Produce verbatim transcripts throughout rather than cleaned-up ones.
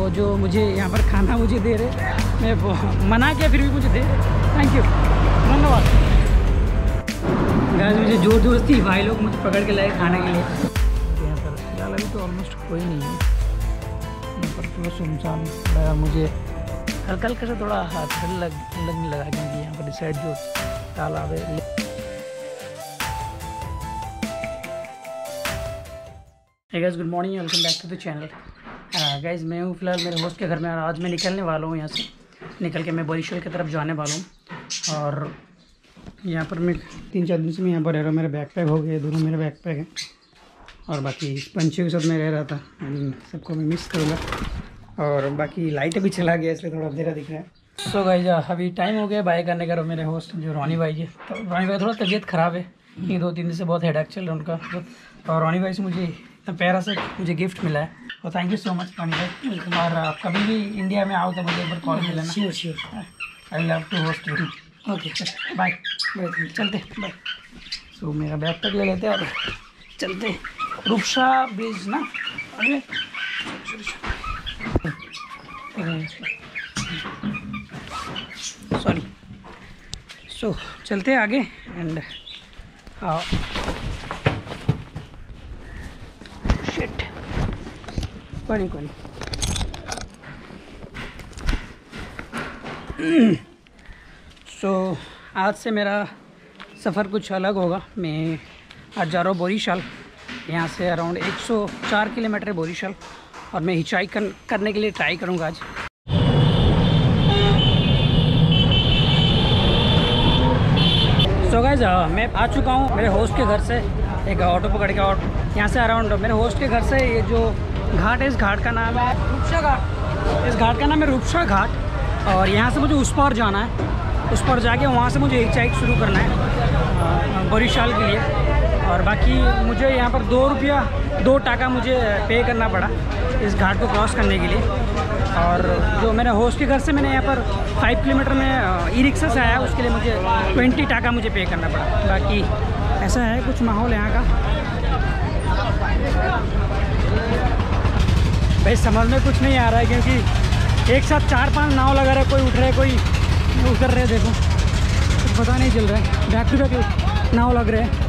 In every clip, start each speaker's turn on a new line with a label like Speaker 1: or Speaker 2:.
Speaker 1: वो जो मुझे यहाँ पर खाना मुझे दे रहे, मैं मना किया फिर भी मुझे दे रहे। थैंक यू, धन्यवाद। गाइस मुझे जोर जबरदस्ती भाई लोग मुझे पकड़ के लाए खाने के लिए। यहाँ पर फिलहाल अभी तो ऑलमोस्ट कोई नहीं है, यहाँ पर पूरा सुनसान लगा मुझे। हल्का हल्का सा थोड़ा हाथ लग लगने लगा क्योंकि यहाँ पर इस साइड जो तालाब है। Hey guys good morning, welcome back to the channel. Guys मैं हूँ फिलहाल मेरे होस्ट के घर में, आज मैं निकलने वाला हूँ यहाँ से। निकल के मैं बोरीशल की तरफ जाने वाला हूँ। और यहाँ पर मैं तीन चार दिन से मैं यहाँ पर रह रहा हूँ। मेरा बैग पैक हो गया, दोनों मेरे बैग पैक हैं। और बाकी पंछियों के साथ मैं रह रहा था, सबको मैं मिस करूँगा। और बाकी लाइट भी चला गया इसलिए थोड़ा अंधेरा दिख रहा है। सो गाइस अभी टाइम हो गया बाय करने का। मेरे होस्ट जो रोनी भाई है, तो रोनी भाई थोड़ा तबीयत ख़राब है, ये दो तीन दिन से बहुत हेडेक चल रहा है उनका। और रोनी भाई से मुझे इतना प्यारा से मुझे गिफ्ट मिला है, और thank you so much Roni भाई। और आप कभी भी इंडिया में आओ तो मुझे एक बार कॉल मिलेना। Sure sure, I love to host you. Okay bye bye, चलते बाय। सो मेरा बैग तक ले लेते और चलते। रूपसा ब्रिज ना, अरे सॉरी। सो चलते आगे एंड आओ। शिट, कोई कोई सो so, आज से मेरा सफ़र कुछ अलग होगा। मैं आज जा रहा हूँ बोरीशल। यहाँ से अराउंड एक सौ चार किलोमीटर है बोरीशल, और मैं हिचाई कर, करने के लिए ट्राई करूँगा आज। सो गाइस मैं आ चुका हूँ मेरे होस्ट के घर से, एक ऑटो पकड़ के। और यहाँ से अराउंड मेरे होस्ट के घर से ये जो घाट है, इस घाट का नाम है रूपसा घाट। इस घाट का नाम है रूपसा घाट। और यहाँ से मुझे उस पार जाना है, उस पर जाके वहाँ से मुझे हिचाइक शुरू करना है बोरीशल के लिए। और बाकी मुझे यहाँ पर दो रुपया दो टाका मुझे पे करना पड़ा इस घाट को क्रॉस करने के लिए। और जो मेरे होस्ट के घर से मैंने यहाँ पर फाइव किलोमीटर में ई रिक्शा से आया, उसके लिए मुझे ट्वेंटी टाका मुझे पे करना पड़ा। बाकी ऐसा है कुछ माहौल यहाँ का। भाई समझ में कुछ नहीं आ रहा है क्योंकि एक साथ चार पांच नाव लगा रहे, कोई उठ रहे कोई उतर रहे। देखो कुछ पता नहीं चल रहा है, बैक टू बैक नाव लग रहे हैं।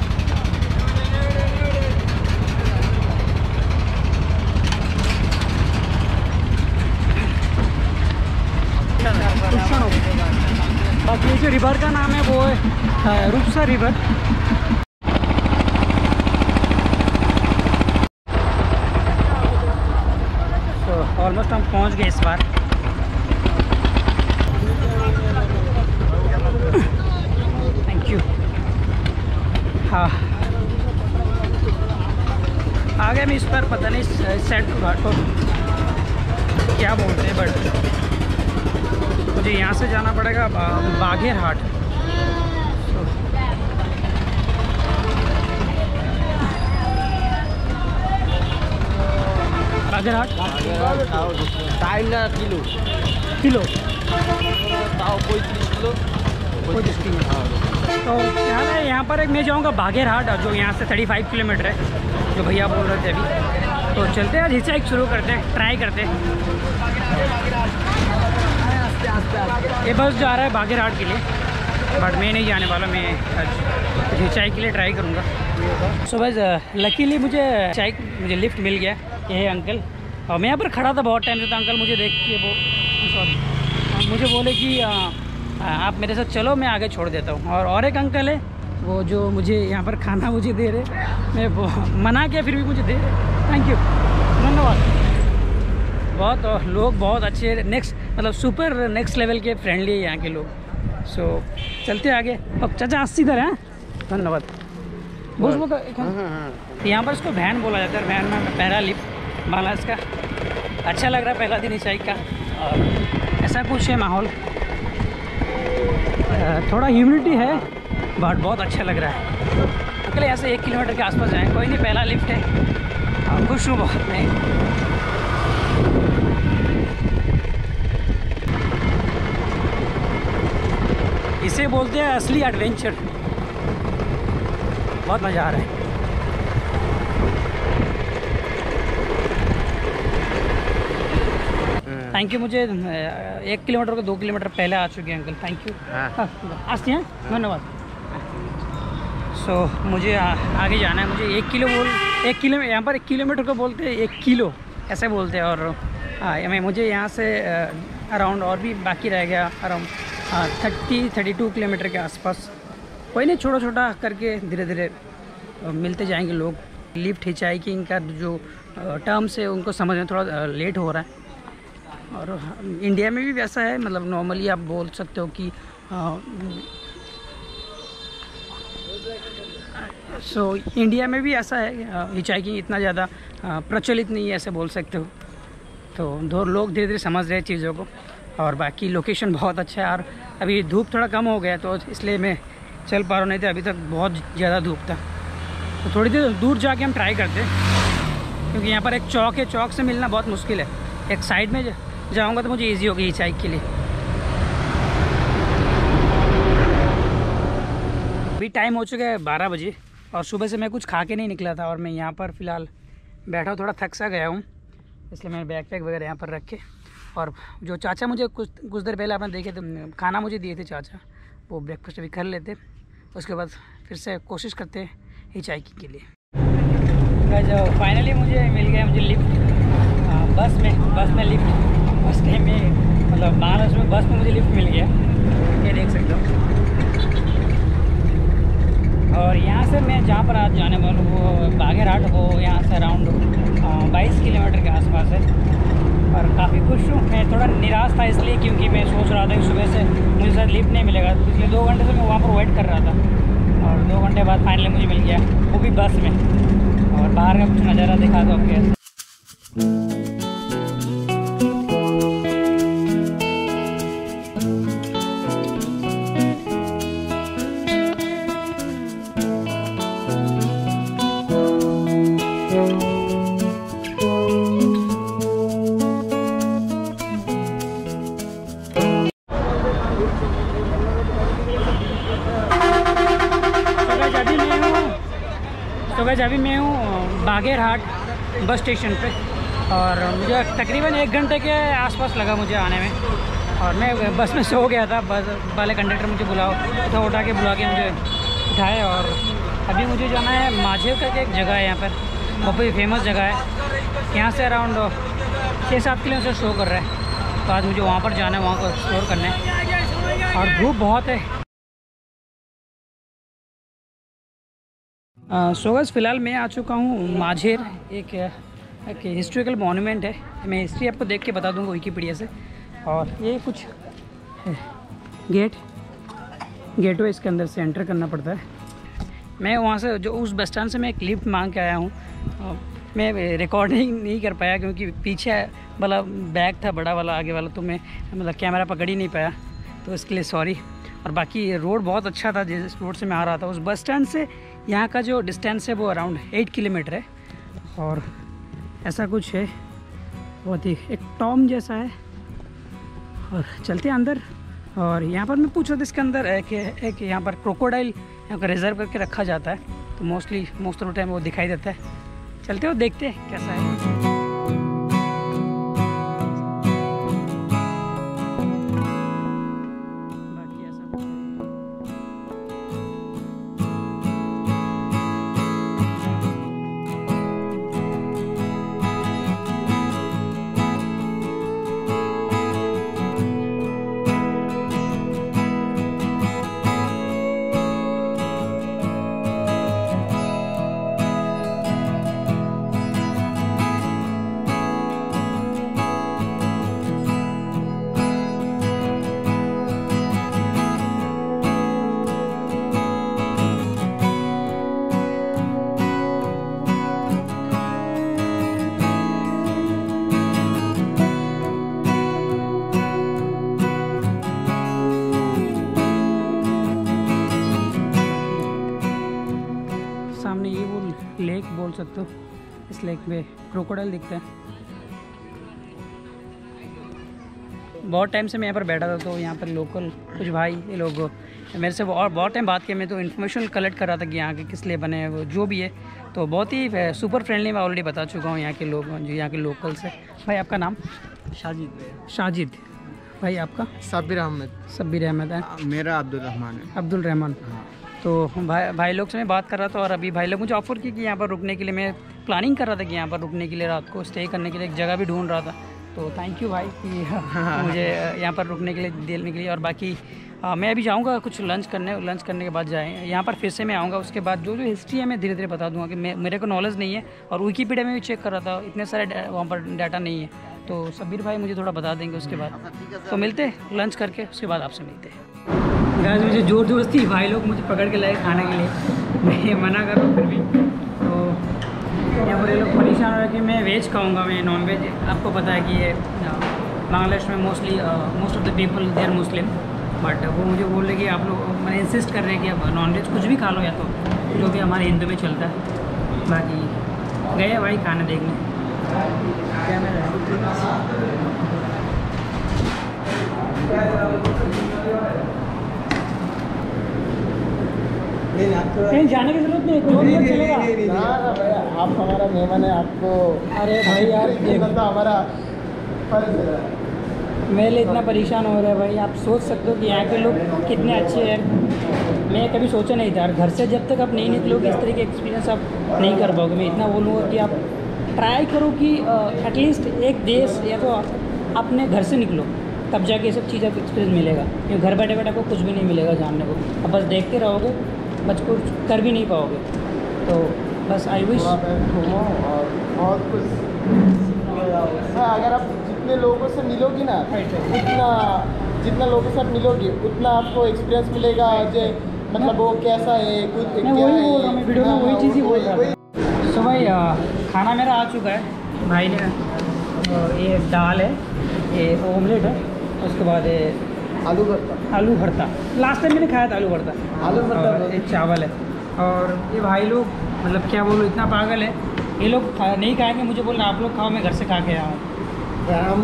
Speaker 1: बाकी ये जो रिवर का नाम है वो है रूपसा रिवर। तो ऑलमोस्ट हम पहुंच गए इस बार। Thank you. हाँ आ गए मैं इस पर, पता नहीं सेट घाट को क्या बोलते हैं, बट मुझे यहाँ से जाना पड़ेगा बा, Bagerhat. Bagerhat kilo kilo पैंतीस किलो। तो यहाँ है, यहाँ पर एक मैं जाऊँगा बागेर हाट, जो यहाँ से पैंतीस किलोमीटर है, जो भैया बोल रहे थे अभी। तो चलते हैं आज हिचाइक शुरू करते हैं, ट्राई करते हैं। ये बस जा रहा है बागेर हाट के लिए, बट मैं नहीं जाने वाला। मैं आज हिचाई के लिए ट्राई करूँगा। सो बस लकीली मुझे चाय मुझे लिफ्ट मिल गया। ये है अंकल, और मैं यहाँ पर खड़ा था बहुत टाइम से, तो अंकल मुझे देख के वो सॉरी मुझे बोले कि आ, आप मेरे साथ चलो, मैं आगे छोड़ देता हूँ। और और एक अंकल है वो जो मुझे यहाँ पर खाना मुझे दे रहे, मैं मना किया फिर भी मुझे दे रहे। थैंक यू, धन्यवाद। बहुत और लोग बहुत अच्छे, नेक्स्ट मतलब सुपर नेक्स्ट लेवल के फ्रेंडली है यहाँ के लोग। सो so, चलते आगे। अब चाचा अस्सी इधर हैं, धन्यवाद। बोस वो यहाँ पर इसको वैन बोला जाता है, वैन में पहला लिफ्ट माला इसका। अच्छा लग रहा है पहला दिन हिचाई का, और ऐसा कुछ है माहौल। थोड़ा ह्यूमिडिटी है बट बहुत अच्छा लग रहा है। अकेले यहाँ से एक किलोमीटर के आसपास जाएँ, कोई नहीं, पहला लिफ्ट है। खुश हूँ बहुत मैं। इसे बोलते हैं असली एडवेंचर। बहुत मज़ा आ रहा है। Thank you. मुझे एक किलोमीटर को दो किलोमीटर पहले आ चुके हैं अंकल, थैंक यू। आते हैं, धन्यवाद। सो so, मुझे आ, आगे जाना है। मुझे एक किलो बोल एक किलो यहाँ पर एक किलोमीटर को बोलते हैं एक किलो ऐसे बोलते हैं। और हाँ, मैं मुझे यहाँ से अराउंड और भी बाकी रह गया, around thirty thirty two kilometre के आसपास। कोई नहीं, छोटा छोटा करके धीरे धीरे मिलते जाएंगे लोग। लिफ्ट हिचहाइकिंग का जो टर्म्स है उनको समझ में थोड़ा लेट हो रहा है। और इंडिया में भी वैसा है, मतलब नॉर्मली आप बोल सकते हो कि सो so, इंडिया में भी ऐसा है, हिचहाइकिंग इतना ज़्यादा प्रचलित नहीं है ऐसे बोल सकते हो। तो दो लोग धीरे धीरे समझ रहे हैं चीज़ों को। और बाकी लोकेशन बहुत अच्छा है। और अभी धूप थोड़ा कम हो गया तो इसलिए मैं चल पा रहा हूँ, नहीं तो अभी तक बहुत ज़्यादा धूप था। तो थोड़ी देर दूर जाके हम ट्राई करते हैं, क्योंकि यहाँ पर एक चौक है, चौक से मिलना बहुत मुश्किल है। एक साइड में जाऊँगा तो मुझे ईजी होगी हिचहाइक के लिए। अभी टाइम हो चुका है बारह बजे और सुबह से मैं कुछ खा के नहीं निकला था। और मैं यहाँ पर फ़िलहाल बैठा, थोड़ा थक सा गया हूँ, इसलिए मैंने बैग पैक वगैरह यहाँ पर रखे। और जो चाचा मुझे कुछ कुछ देर पहले आपने देखे थे, खाना मुझे दिए थे चाचा, वो ब्रेकफास्ट अभी कर लेते, उसके बाद फिर से कोशिश करते हैं हिचहाइकिंग के लिए। जो फाइनली मुझे मिल गया मुझे लिफ्ट, बस में बस में लिफ्ट बस में मतलब महाराष्ट्र में बस में मुझे लिफ्ट मिल गया, ये देख सकते हो। और यहाँ से मैं जहाँ पर आज जाने वाला हूँ वो बागेरहाट, वो यहाँ से अराउंड बाईस किलोमीटर के आसपास है। और काफ़ी खुश हूँ। मैं थोड़ा निराश था इसलिए क्योंकि मैं सोच रहा था कि सुबह से मुझे शायद लिफ्ट नहीं मिलेगा, तो पिछले दो घंटे से मैं वहाँ पर वेट कर रहा था। और दो घंटे बाद फाइनली मुझे मिल गया, वो भी बस में। और बाहर का कुछ नज़ारा दिखा दो आपके। तो वैसे अभी मैं हूँ बागेरहाट बस स्टेशन पे, और मुझे तकरीबन एक घंटे के आसपास लगा मुझे आने में। और मैं बस में सो गया था, बस वाले कंडक्टर मुझे बुलाओ उठा उठा के बुला के मुझे उठाए। और अभी मुझे जाना है माझेर करके एक जगह है यहाँ पर, बहुत ही फेमस जगह है। यहाँ से अराउंड छः सात किलोमीटर शो कर रहा है, तो आज मुझे वहाँ पर जाना है, वहाँ को एक्सप्लोर करना है। और धूप बहुत है। सो uh, so फ़िलहाल मैं आ चुका हूँ माझेर, एक एक हिस्ट्रिकल मॉन्यूमेंट है। मैं हिस्ट्री आपको देख के बता दूँगा विकिपीडिया से। और ये कुछ है, गेट गेटवे, इसके अंदर से एंटर करना पड़ता है। मैं वहाँ से जो उस बस स्टैंड से मैं एक लिफ्ट मांग के आया हूँ। मैं रिकॉर्डिंग नहीं कर पाया क्योंकि पीछे वाला बैग था बड़ा वाला, आगे वाला तो मैं मतलब कैमरा पकड़ ही नहीं पाया, तो इसके लिए सॉरी। और बाकी रोड बहुत अच्छा था, जिस रोड से मैं आ रहा था। उस बस स्टैंड से यहाँ का जो डिस्टेंस है वो अराउंड एट किलोमीटर है। और ऐसा कुछ है, बहुत ही एक टॉम जैसा है। और चलते हैं अंदर। और यहाँ पर मैं पूछ रहा था, इसके अंदर एक एक यहाँ पर क्रोकोडाइल यहाँ पर रिजर्व करके रखा जाता है, तो mostly most of the time वो दिखाई देता है। चलते हो, देखते हैं कैसा है। सामने ये वो लेक बोल सकते हो, इस लेक में क्रोकोडाइल दिखता है। बहुत टाइम से मैं यहाँ पर बैठा था, तो यहाँ पर लोकल कुछ भाई ये लोग मेरे से और बहुत टाइम बात किया। मैं तो इन्फॉर्मेशन कलेक्ट कर रहा था कि यहाँ के किस लिए बने हैं, वो जो भी है। तो बहुत ही सुपर फ्रेंडली, मैं ऑलरेडी बता चुका हूँ यहाँ के लोग जो यहाँ के लोकल्स है। भाई आपका नाम?
Speaker 2: शाजिद।
Speaker 1: शाजिद भाई, आपका?
Speaker 2: सबीर अहमद।
Speaker 1: सबीर अहमद है।
Speaker 2: मेरा अब्दुल रहमान है।
Speaker 1: अब्दुल रहमान। तो भाई भाई लोग से मैं बात कर रहा था और अभी भाई लोग मुझे ऑफ़र की कि यहाँ पर रुकने के लिए, मैं प्लानिंग कर रहा था कि यहाँ पर रुकने के लिए, रात को स्टे करने के लिए एक जगह भी ढूंढ रहा था। तो थैंक यू भाई कि मुझे यहाँ पर रुकने के लिए देने के लिए। और बाकी आ, मैं अभी जाऊँगा कुछ लंच करने, लंच करने के बाद जाएँ यहाँ पर फिर से मैं आऊँगा। उसके बाद जो जो हिस्ट्री है मैं धीरे धीरे बता दूँगा कि मैं मेरे को नॉलेज नहीं है। और विकीपीडिया में भी चेक कर रहा था, इतने सारे वहाँ पर डाटा नहीं है। तो सबीर भाई मुझे थोड़ा बता देंगे उसके बाद। तो मिलते हैं लंच करके, उसके बाद आपसे मिलते हैं। गाइस मुझे ज़ोर ज़बरदस्ती भाई लोग मुझे पकड़ के लाए खाने के लिए, मैं मना कर रहा हूँ फिर भी। तो यहाँ पर ये लोग परेशान हो रहे कि मैं वेज खाऊँगा, मैं नॉन वेज। आपको पता है कि ये बांग्लादेश में mostly most of the people they are Muslim, but वो मुझे बोल रहे कि आप लोग, मैंने इंसिस्ट कर रहे हैं कि अब नॉन वेज कुछ भी खा लो, या तो जो भी हमारे हिंदू में चलता है। बाकी गए भाई खाना देखने। क्या मैं कहीं जाने की जरूरत नहीं, दो मिनट चलेगा।
Speaker 2: आप हमारा मेहमान है, आपको।
Speaker 1: अरे भाई यार
Speaker 2: हमारा फर्ज है।
Speaker 1: मेरे लिए इतना परेशान हो रहा है भाई, आप सोच सकते हो कि यहाँ के लोग कितने अच्छे हैं। मैं कभी सोचा नहीं था, घर से जब तक आप नहीं निकलोगे इस तरह के एक्सपीरियंस आप नहीं कर पाओगे। मैं इतना बोलूँगा कि आप ट्राई करो कि एटलीस्ट एक देश या तो अपने घर से निकलो, तब जाके ये सब चीज़ आपको एक्सपीरियंस मिलेगा। क्योंकि घर बैठे बैठे आपको कुछ भी नहीं मिलेगा जानने को, अब बस देखते रहोगे, बस कुछ कर भी नहीं पाओगे। तो बस आई विश
Speaker 2: और बहुत कुछ। अगर आप जितने लोगों से मिलोगी ना, उतना जितना लोगों के साथ मिलोगी उतना आपको एक्सपीरियंस मिलेगा, जो मतलब वो कैसा है, कुछ
Speaker 1: मैं वही बोल रहा हूँ, मैं वीडियो में वही चीज़ ही बोल रहा हूँ। सो भाई खाना मेरा आ चुका है, भाई ने ये दाल है, ये ओमलेट है, उसके बाद ये
Speaker 2: आलू भरता
Speaker 1: आलू भरता लास्ट टाइम मैंने खाया था, आलू भरता
Speaker 2: आलू भरता
Speaker 1: ये चावल है। और ये भाई लोग मतलब क्या बोलूँ, इतना पागल है, ये लोग नहीं खाएंगे, मुझे बोल रहे आप लोग खाओ, मैं घर से खा के आया हूँ।
Speaker 2: हम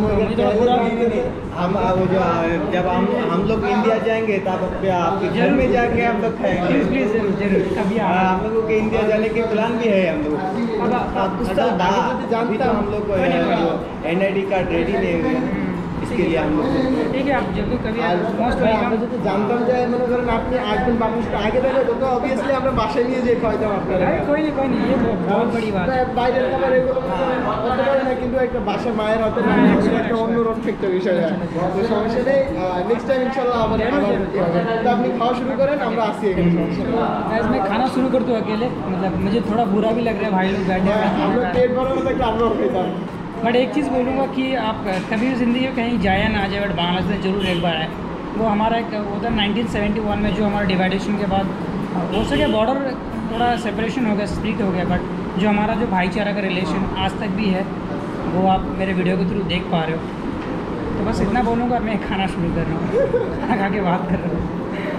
Speaker 2: हम जो जब हम हम लोग इंडिया जाएंगे तब आपके घर में जाके हम लोग खाएंगे।
Speaker 1: प्लीज़ जरूर जरूर कभी
Speaker 2: हम लोगों के इंडिया जाने के प्लान भी है। हम लोग जानता हम लोग N I D card ready नहीं हुए, इसके लिए हम लोग
Speaker 1: ठीक है, आप जब कभी मोस्ट वेलकम।
Speaker 2: জানতাম যে মনে করেন আপনি আসবেন বাংলাদেশটা আগে থেকে, তো অবভিয়াসলি আমরা বাসায় নিয়ে যেয়ে খাওয়াইতাম আপনারা।
Speaker 1: कोई नहीं कोई नहीं, ये बहुत बड़ी बात है।
Speaker 2: বাইরের খাবার এগুলো করতে পারে না, কিন্তু একটা বাসার মায়ের হাতে না একটা অন্যরকম একটা বিষয় হয়। তো সমস্যা নেই, নেক্সট টাইম ইনশাআল্লাহ আবার আবার তো আপনি খাওয়া শুরু করেন, আমরা আসি এখানে।
Speaker 1: गाइस मैं खाना शुरू कर दूँ अकेले, मतलब मुझे थोड़ा बुरा भी लग रहा है, भाई लोग बैठे हैं,
Speaker 2: हम लोग पेट भरा होता है हम लोग खाइताम।
Speaker 1: बट एक चीज़ बोलूँगा कि आप कभी भी ज़िंदगी में कहीं जाए ना जाए, बट बांग्लादेश में जरूर एक बार आए। वो हमारा एक वो था नाइनटीन सेवेंटी वन में, जो हमारा डिवाइडेशन के बाद हो सके बॉर्डर थोड़ा सेपरेशन हो गया, स्प्लिट हो गया, बट जो हमारा जो भाईचारा का रिलेशन आज तक भी है, वो आप मेरे वीडियो के थ्रू देख पा रहे हो। तो बस इतना बोलूँगा, मैं खाना शुरू कर रहा हूँ, खाना खा के बात कर रहा हूँ।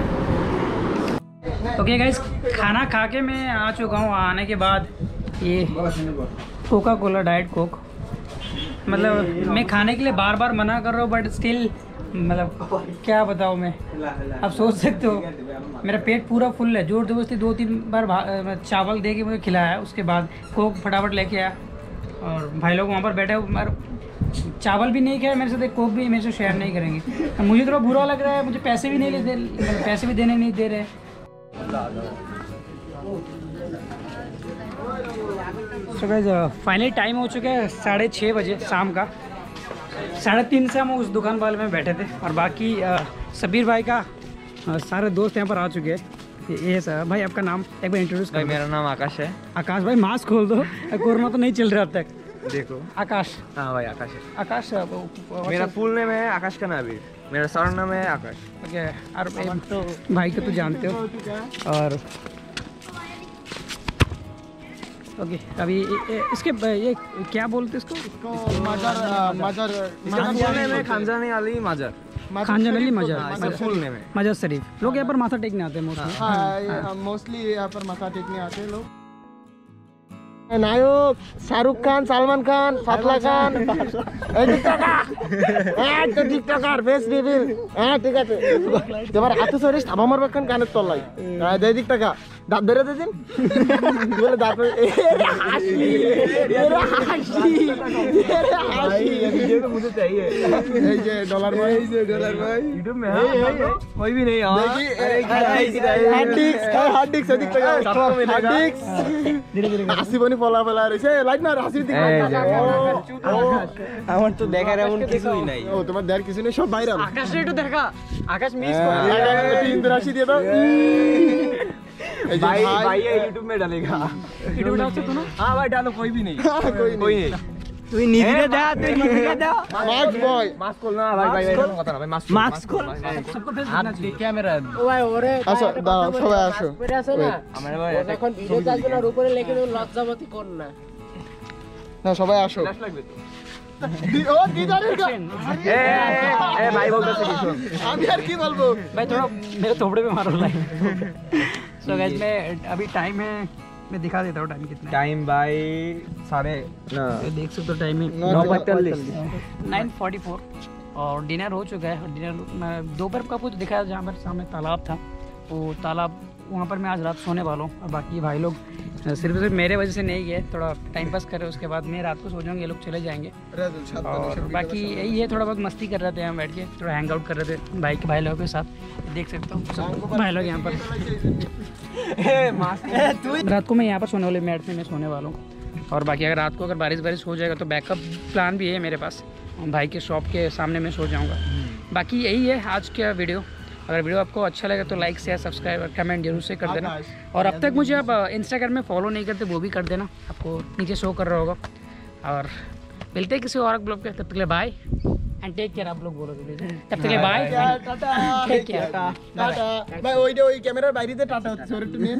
Speaker 1: ओके गाइस, खाना खा के मैं आ चुका हूँ। आने के बाद ये कोका कोला डाइट कोक, मतलब मैं खाने के लिए बार बार मना कर रहा हूँ, बट स्टिल मतलब क्या बताऊँ मैं, आप सोच सकते हो मेरा पेट पूरा फुल है। जोर जबरदस्ती दो तीन बार चावल दे के मुझे खिलाया, उसके बाद कोक फटाफट लेके आया। और भाई लोग वहाँ पर बैठे हुए, चावल भी नहीं खाया मेरे से, कोक भी मेरे से शेयर नहीं करेंगे। मुझे थोड़ा बुरा लग रहा है, मुझे पैसे भी नहीं दे, पैसे भी देने नहीं दे रहे। सो गाइस फाइनली टाइम हो चुका है साढ़े छः बजे शाम का। साढ़े तीन से हम उस दुकान वाले में बैठे थे, और बाकी आ, सबीर भाई का आ, सारे दोस्त यहाँ पर आ चुके हैं। ये सर भाई, आपका नाम एक बार इंट्रोड्यूस
Speaker 3: भाई। मेरा नाम आकाश है।
Speaker 1: आकाश भाई मास्क खोल दो, कोरोना तो नहीं चल रहा अब तक।
Speaker 3: देखो
Speaker 1: आकाश।
Speaker 3: हाँ भाई आकाश है।
Speaker 1: आकाश
Speaker 3: मेरा फुल नेम है आकाश का नाबिर, मेरा सर नाम है आकाश।
Speaker 1: ओके, और भाई को तो जानते हो। और ओके अभी इसके ये क्या बोलते हैं इसको?
Speaker 2: मजर मजर
Speaker 3: मजर खानजानी अली मजर
Speaker 1: खानजान अली मजर
Speaker 3: फुल नेम है।
Speaker 1: मजर शरीफ। लोग यहाँ पर माथा टेकने आते हैं मोस्टली।
Speaker 2: हाँ मोस्टली यहाँ पर माथा टेकने आते हैं लोग। नायक शाहरुख खान, सलमान खान, फातला खान, तो टिकटकार बेस्ट रिवील। হ্যাঁ ঠিক আছে, এবার আতো সরিস আবার মারবে কান কানের তলায়। দেই দিক টাকা। দাঁত বেরো দিন বলে দাঁত হাসি হাসি
Speaker 3: मुझे चाहिए
Speaker 2: এই যে ডলার ভাই এই যে ডলার ভাই
Speaker 3: यूट्यूब में कोई भी नहीं
Speaker 2: দেখি হার্ড ডিস্ক হার্ড ডিস্ক এদিক থেকে হার্ড ডিস্ক ধীরে ধীরে হাসি বনি পলা পলা রইছে লাইট না হাসি দিক
Speaker 3: আমার তো দেখার এমন কিছুই নাই
Speaker 2: ও তোমার দেখার কিছু নেই সব ভাইরাল
Speaker 1: আকাশ একটু দেখা আকাশ মিস
Speaker 2: তিন রাশি দিয়ে দাও
Speaker 3: भाई भाई ये यूट्यूब में डालेगा
Speaker 1: यूट्यूब डाल सकते हो ना
Speaker 3: हाँ भाई डालो कोई भी नहीं
Speaker 2: कोई
Speaker 3: कोई नहीं তুই নিভিরে দা তুই নিভিরে দা
Speaker 2: মাস্ক বয়
Speaker 3: মাস্ক খোল না ভাই ভাই এটা কথা না ভাই মাস্ক মাস্ক খোল
Speaker 1: सबको फेस
Speaker 3: হাত দিয়ে ক্যামেরা
Speaker 4: ওই ওরে
Speaker 2: আসো দাঁড়াও সবাই আসো
Speaker 4: পরে আসো না
Speaker 3: আমার ভাই
Speaker 4: এখন ভিডিও আসবে না উপরে লিখে দেব লজ্জাবতী কোন না
Speaker 2: না সবাই আসো
Speaker 3: ফ্ল্যাশ লাগবে তো
Speaker 2: ও দিদারের কা
Speaker 3: এ এ ভাই বলতেছে কি শুন
Speaker 2: আমি আর কি বলবো
Speaker 1: भाई थोड़ा मेरे थोबड़े पे मारो लाइक सो गाइस मैं अभी टाइम है मैं दिखा देता हूँ टाइम कितना है
Speaker 3: टाइम भाई साढ़े ना
Speaker 1: ये देख सकते हो टाइम है
Speaker 3: नौ पैंतालीस
Speaker 1: नाइन फोर्टी फोर और डिनर हो चुका है और डिनर मैं दोपहर का कुछ दिखाया जहाँ पर सामने तालाब था वो तालाब वहाँ पर मैं आज रात सोने वाला हूँ और बाकी भाई लोग सिर्फ सिर्फ मेरे वजह से नहीं गए थोड़ा टाइम पास कर रहे उसके बाद मैं रात को सो जाऊँगी ये लोग चले जाएंगे और बाकी यही है थोड़ा बहुत मस्ती कर रहे थे हम बैठ के थोड़ा हैंग आउट कर रहे थे भाई के भाई लोगों के साथ देख सकते हो सब भाई लोग यहाँ पर रात को मैं यहाँ पर सोने वाले मैट में मैं सोने वाला हूँ और बाकी अगर रात को अगर बारिश बारिश हो जाएगा तो बैकअप प्लान भी है मेरे पास भाई के शॉप के सामने मैं सो जाऊँगा बाकी यही है आज का वीडियो अगर वीडियो आपको अच्छा लगे तो लाइक शेयर सब्सक्राइब और कमेंट जरूर से कर देना और अब तक मुझे आप इंस्टाग्राम में फॉलो नहीं करते वो भी कर देना आपको नीचे शो कर रहा होगा और मिलते हैं किसी और ब्लॉग पे तब तक के लिए बाय एंड टेक केयर आप लोग बोलो तब तक के लिए bye
Speaker 2: tata
Speaker 1: take care
Speaker 2: tata ভাই ওইটা ওই ক্যামেরার বাইরেতে টাটা হচ্ছে ওর একটু নিন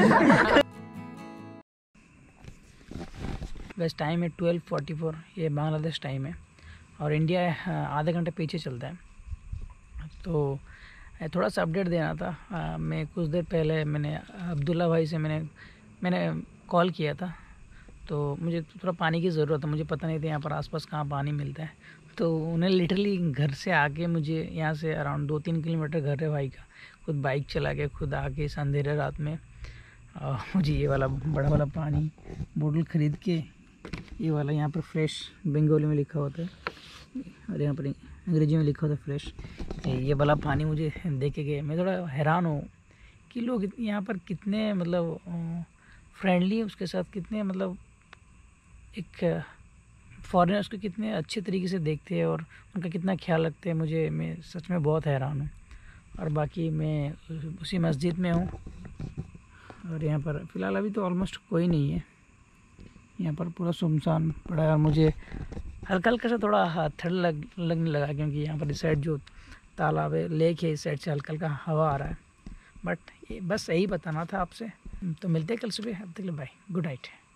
Speaker 1: बस टाइम है ट्वेल्व फोर्टी फोर ये बांग्लादेश टाइम है और इंडिया आधे घंटे पीछे चलता है तो थोड़ा सा अपडेट देना था आ, मैं कुछ देर पहले मैंने अब्दुल्ला भाई से मैंने मैंने कॉल किया था तो मुझे थोड़ा पानी की ज़रूरत है मुझे पता नहीं था यहाँ पर आसपास कहाँ पानी मिलता है तो उन्हें लिटरली घर से आके मुझे यहाँ से अराउंड दो तीन किलोमीटर घर है भाई का खुद बाइक चला के खुद आके इस अंधेरे रात में आ, मुझे ये वाला बड़ा वाला पानी बोतल ख़रीद के ये वाला यहाँ पर फ्रेश बंगाली में लिखा होता है और यहाँ पर अंग्रेजी में लिखा होता है फ्रेश ये वाला पानी मुझे दे के गए मैं थोड़ा हैरान हूँ कि लोग यहाँ पर कितने मतलब फ्रेंडली उसके साथ कितने मतलब एक फॉरेनर्स को कितने अच्छे तरीके से देखते हैं और उनका कितना ख्याल रखते हैं मुझे मैं सच में बहुत हैरान हूँ और बाकी मैं उसी मस्जिद में हूँ और यहाँ पर फ़िलहाल अभी तो ऑलमोस्ट कोई नहीं है यहाँ पर पूरा सुनसान पड़ा है और मुझे हल्का हल्का सा थोड़ा ठंड लग लगने लगा क्योंकि यहाँ पर इस साइड जो तालाब है लेक है इस साइड से हल्का हल्का हवा आ रहा है बट ये बस यही बताना था आपसे तो मिलते हैं कल सुबह अब तक बाय गुड नाइट।